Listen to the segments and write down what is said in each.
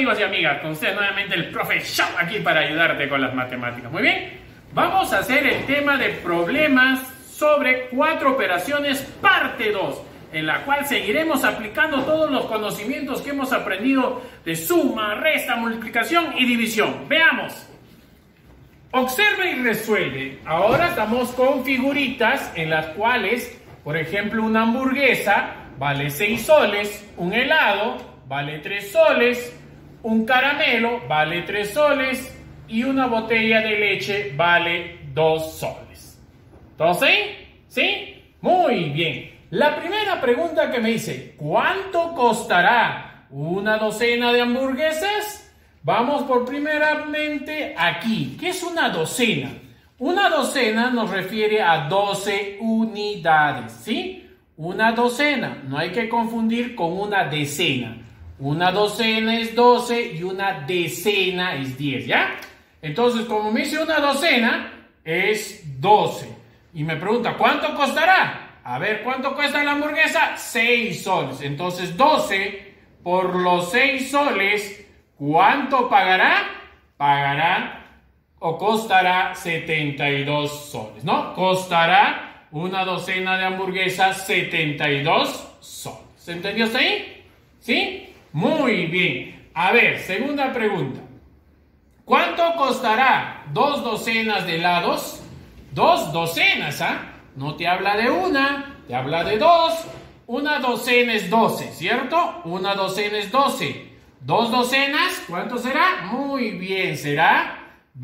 amigos y amigas? Con ustedes nuevamente el profe Shao aquí para ayudarte con las matemáticas. Muy bien, vamos a hacer el tema de problemas sobre 4 operaciones parte 2, en la cual seguiremos aplicando todos los conocimientos que hemos aprendido de suma, resta, multiplicación y división. Veamos. Observa y resuelve. Ahora estamos con figuritas en las cuales, por ejemplo, una hamburguesa vale 6 soles, un helado vale 3 soles, un caramelo vale 3 soles y una botella de leche vale 2 soles. ¿Todos ahí? ¿Sí? Muy bien. La primera pregunta que me dice, ¿cuánto costará una docena de hamburguesas? Vamos por primeramente aquí. ¿Qué es una docena? Una docena nos refiere a 12 unidades, ¿sí? Una docena, no hay que confundir con una decena. Una docena es 12 y una decena es 10, ¿ya? Entonces, como me dice una docena, es 12. Y me pregunta, ¿cuánto costará? A ver, ¿cuánto cuesta la hamburguesa? 6 soles. Entonces, 12 por los 6 soles, ¿cuánto pagará? Pagará o costará 72 soles, ¿no? Costará una docena de hamburguesas 72 soles. ¿Se entendió hasta ahí? ¿Sí? Muy bien. A ver, segunda pregunta. ¿Cuánto costará 2 docenas de helados? 2 docenas, ¿ah? No te habla de una, te habla de 2. Una docena es 12, ¿cierto? Una docena es 12. 2 docenas, ¿cuánto será? Muy bien, será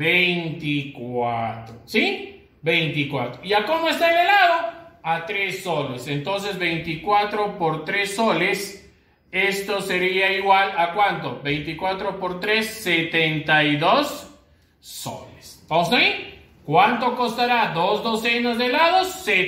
24. ¿Sí? 24. ¿Y a cómo está el helado? A 3 soles. Entonces 24 por 3 soles, esto sería igual a ¿cuánto? 24 por 3, 72 soles. ¿Vamos ahí? ¿Cuánto costará 2 docenas de helados?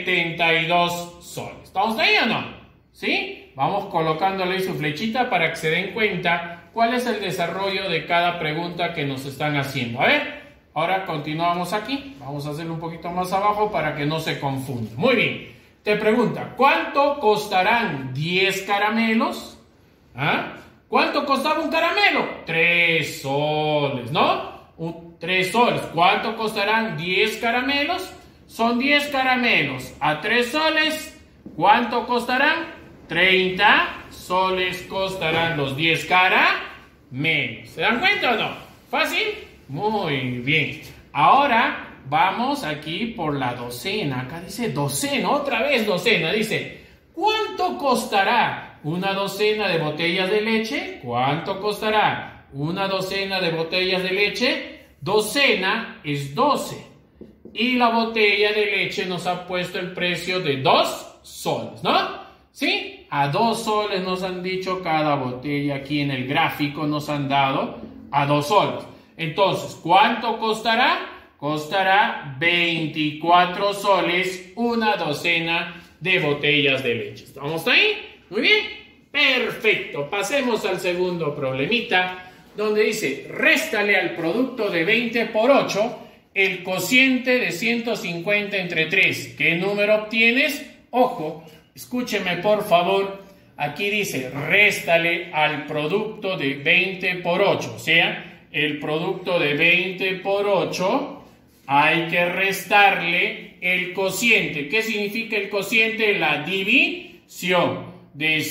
72 soles. ¿Estamos ahí o no? ¿Sí? Vamos colocándole su flechita para que se den cuenta cuál es el desarrollo de cada pregunta que nos están haciendo. A ver, ahora continuamos aquí. Vamos a hacerlo un poquito más abajo para que no se confunda. Muy bien. Te pregunta, ¿cuánto costarán 10 caramelos? ¿Ah? ¿Cuánto costaba un caramelo? 3 soles, ¿no? 3 soles. ¿Cuánto costarán 10 caramelos? Son 10 caramelos a 3 soles. ¿Cuánto costarán? 30 soles costarán los 10 caramelos. ¿Se dan cuenta o no? ¿Fácil? Muy bien. Ahora vamos aquí por la docena. Acá dice docena, otra vez docena. Dice, ¿cuánto costará una docena de botellas de leche? ¿Cuánto costará una docena de botellas de leche? Docena es 12. Y la botella de leche nos ha puesto el precio de 2 soles, ¿no? ¿Sí? A 2 soles nos han dicho cada botella. Aquí en el gráfico nos han dado a 2 soles. Entonces, ¿cuánto costará? Costará 24 soles una docena de botellas de leche. ¿Estamos ahí? Muy bien. Perfecto. Pasemos al segundo problemita, donde dice, réstale al producto de 20 por 8 el cociente de 150 entre 3. ¿Qué número obtienes? Ojo, escúcheme por favor. Aquí dice, réstale al producto de 20 por 8. O sea, el producto de 20 por 8 hay que restarle el cociente. ¿Qué significa el cociente? La división de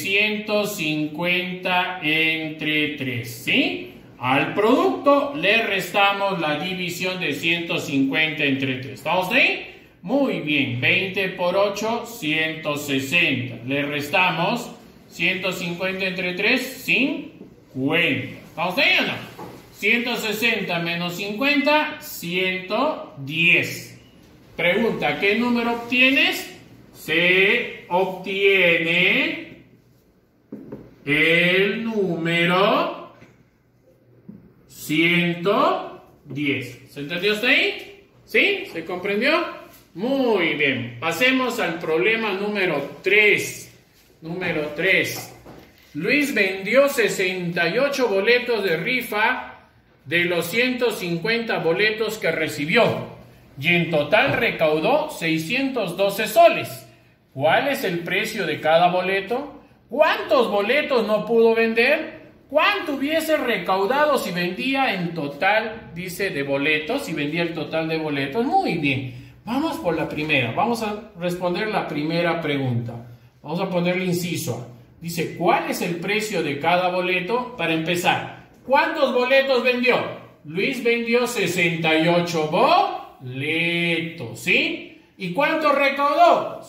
150 entre 3, ¿sí? Al producto le restamos la división de 150 entre 3. ¿Estamos ahí? Muy bien. 20 por 8, 160. Le restamos 150 entre 3, 50. ¿Estamos ahí o no? 160 menos 50, 110. Pregunta, ¿qué número obtienes? Se obtiene el número 110. ¿Se entendió hasta ahí? ¿Sí? ¿Se comprendió? Muy bien. Pasemos al problema número 3. Número 3. Luis vendió 68 boletos de rifa de los 150 boletos que recibió y en total recaudó 612 soles. ¿Cuál es el precio de cada boleto? ¿Cuántos boletos no pudo vender? ¿Cuánto hubiese recaudado si vendía en total, dice, de boletos? Si vendía el total de boletos. Muy bien. Vamos por la primera. Vamos a responder la primera pregunta. Vamos a ponerle inciso A. Dice, ¿cuál es el precio de cada boleto? Para empezar, ¿cuántos boletos vendió? Luis vendió 68 boletos, ¿sí? ¿Y cuánto recaudó?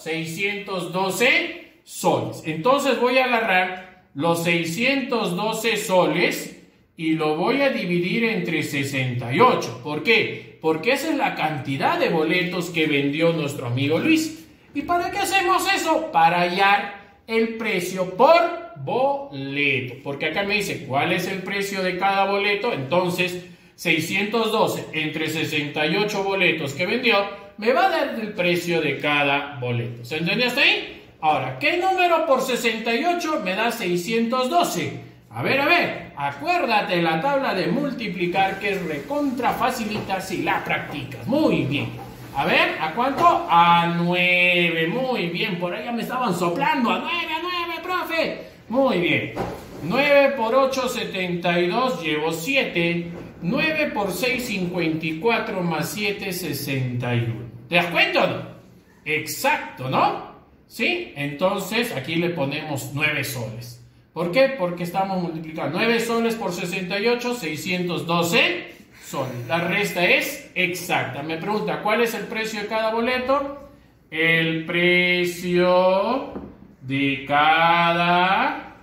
612 soles. Entonces voy a agarrar los 612 soles y lo voy a dividir entre 68. ¿Por qué? Porque esa es la cantidad de boletos que vendió nuestro amigo Luis. ¿Y para qué hacemos eso? Para hallar el precio por boleto. Porque acá me dice cuál es el precio de cada boleto. Entonces 612 entre 68 boletos que vendió me va a dar el precio de cada boleto. ¿Se entendió hasta ahí? Ahora, ¿qué número por 68 me da 612? A ver, acuérdate la tabla de multiplicar que es recontra facilita si la practicas. Muy bien. A ver, ¿a cuánto? A 9. Muy bien, por ahí ya me estaban soplando. A 9, profe. Muy bien. 9 por 8, 72, llevo 7. 9 por 6, 54, más 7, 61. ¿Te das cuenta o no? Exacto, ¿no? ¿Sí? Entonces, aquí le ponemos 9 soles. ¿Por qué? Porque estamos multiplicando 9 soles por 68, 612 soles. La resta es exacta. Me pregunta, ¿cuál es el precio de cada boleto? El precio de cada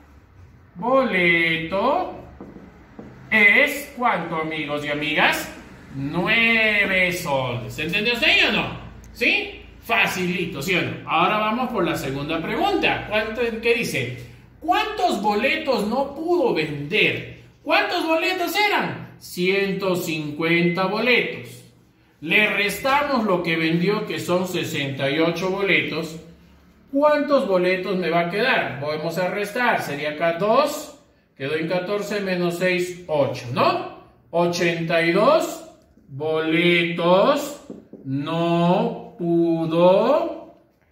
boleto es, ¿cuánto, amigos y amigas? 9 soles. ¿Entendió usted o no? ¿Sí? Facilito, ¿sí o no? Ahora vamos por la segunda pregunta. ¿Qué dice? ¿Cuántos boletos no pudo vender? ¿Cuántos boletos eran? 150 boletos. Le restamos lo que vendió, que son 68 boletos. ¿Cuántos boletos me va a quedar? Vamos a restar. Sería acá 2. Quedó en 14 menos 6, 8, ¿no? 82 boletos no pudo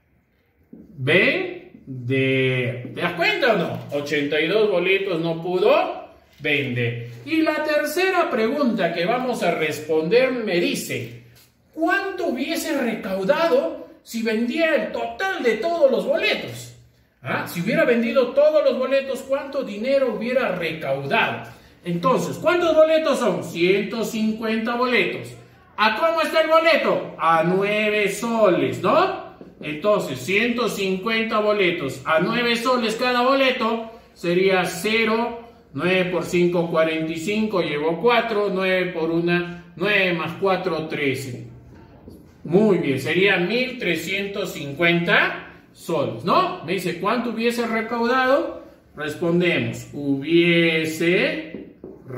vender. ¿Te das cuenta o no? 82 boletos no pudo vender. Y la tercera pregunta que vamos a responder me dice, ¿cuánto hubiese recaudado si vendía el total de todos los boletos? ¿Ah? Si hubiera vendido todos los boletos, ¿cuánto dinero hubiera recaudado? Entonces, ¿cuántos boletos son? 150 boletos. ¿A cómo está el boleto? A 9 soles, ¿no? Entonces, 150 boletos a 9 soles cada boleto sería 0. 9 por 5, 45, llevo 4. 9 por 1, 9 más 4, 13. Muy bien, sería 1.350 soles, ¿no? Me dice, ¿cuánto hubiese recaudado? Respondemos, hubiese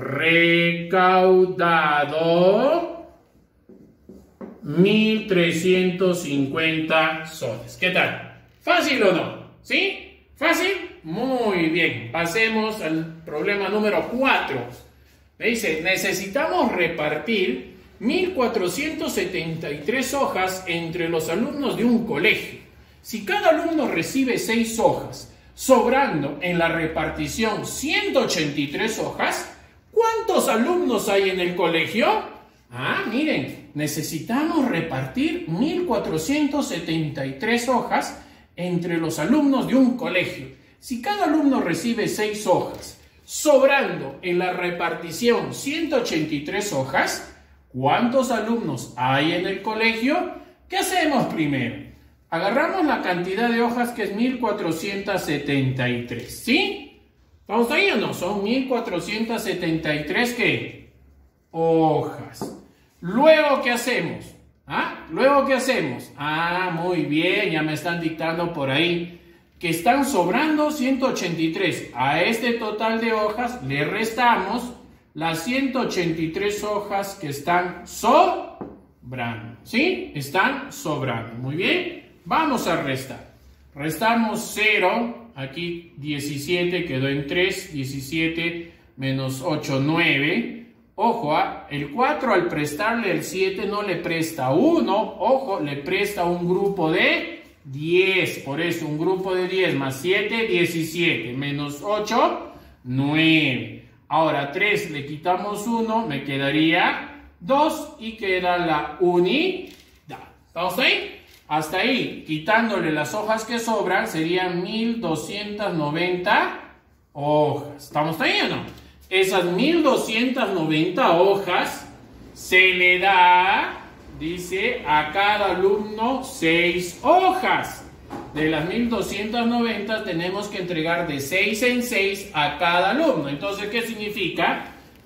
recaudado 1.350 soles. ¿Qué tal? ¿Fácil o no? ¿Sí? ¿Fácil? Muy bien. Pasemos al problema número 4. Me dice, necesitamos repartir 1.473 hojas entre los alumnos de un colegio. Si cada alumno recibe 6 hojas, sobrando en la repartición 183 hojas, ¿cuántos alumnos hay en el colegio? Ah, miren, necesitamos repartir 1.473 hojas entre los alumnos de un colegio. Si cada alumno recibe 6 hojas, sobrando en la repartición 183 hojas, ¿cuántos alumnos hay en el colegio? ¿Qué hacemos primero? Agarramos la cantidad de hojas que es 1.473, ¿sí? ¿Vamos ahí o no? Son 1.473, ¿qué? Hojas. Luego, ¿qué hacemos? ¿Ah? Luego, ¿qué hacemos? Ah, muy bien, ya me están dictando por ahí que están sobrando 183. A este total de hojas le restamos las 183 hojas que están sobrando, ¿sí? Están sobrando, muy bien. Vamos a restar. Restamos 0, aquí 17 quedó en 3, 17 menos 8, 9. Ojo, el 4 al prestarle el 7 no le presta 1, ojo, le presta un grupo de 10. Por eso un grupo de 10 más 7, 17, menos 8, 9. Ahora 3 le quitamos 1, me quedaría 2 y queda la unidad. ¿Estamos ahí? Hasta ahí, quitándole las hojas que sobran, serían 1290 hojas. ¿Estamos ahí o no? Esas 1290 hojas se le da, dice, a cada alumno 6 hojas. De las 1290 tenemos que entregar de 6 en 6 a cada alumno. Entonces, ¿qué significa?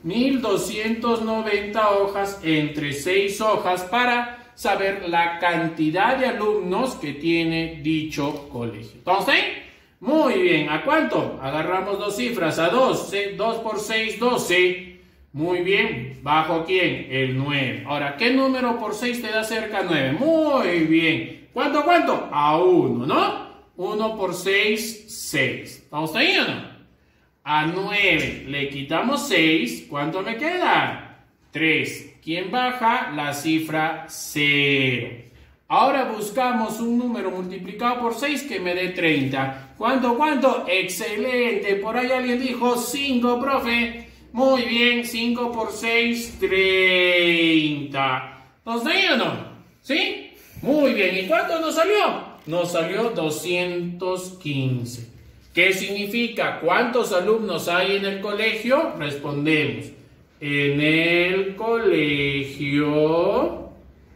1290 hojas entre 6 hojas para saber la cantidad de alumnos que tiene dicho colegio. ¿Estamos ahí? Muy bien. ¿A cuánto? Agarramos dos cifras. A 2. 2 por 6, 12. Muy bien. ¿Bajo quién? El 9. Ahora, ¿qué número por 6 te da cerca a 9? Muy bien. ¿Cuánto? A 1, ¿no? 1 por 6, 6. ¿Estamos ahí o no? A 9 le quitamos 6. ¿Cuánto me queda? 3. ¿Quién baja? La cifra 0. Ahora buscamos un número multiplicado por 6 que me dé 30. ¿Cuánto? Excelente. Por ahí alguien dijo 5, profe. Muy bien. 5 por 6, 30. ¿Nos da ahí o no? ¿Sí? Muy bien. ¿Y cuánto nos salió? Nos salió 215. ¿Qué significa? ¿Cuántos alumnos hay en el colegio? Respondemos. En el colegio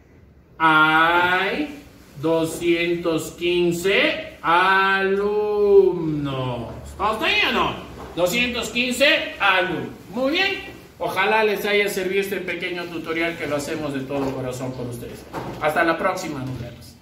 hay 215 alumnos. ¿Estamos ahí o no? 215 alumnos. Muy bien. Ojalá les haya servido este pequeño tutorial que lo hacemos de todo corazón por ustedes. Hasta la próxima, nos vemos.